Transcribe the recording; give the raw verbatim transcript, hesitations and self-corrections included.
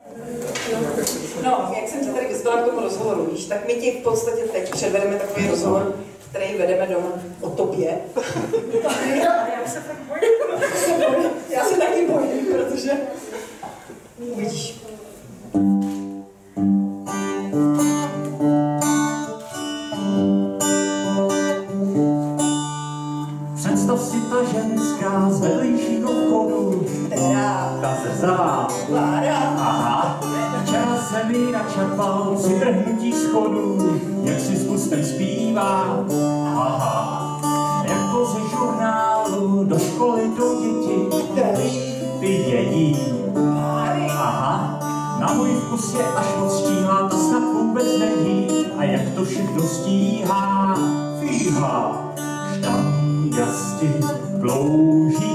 No, jak jsem tě tady vyzvala k tomu rozhovoru, víš, tak my ti v podstatě teď předvedeme takový rozhovor, který vedeme doma o tobě. Já se tak bojím. Já se taky bojím, protože uvidíš. Představ si ta ženská z vedlejšího vchodu, Teda. ta zrzavá. Klára. Aha, včera se mi načapal při trhnutí schodů, jak si s pustem zpívá. Aha, jako ze žurnálu do školy jdou děti, ty jedí. Aha, na můj vkus je až moc stíhá, ta snad vůbec není. A jak to všechno stíhá, fíhá, štangasti, dlouhý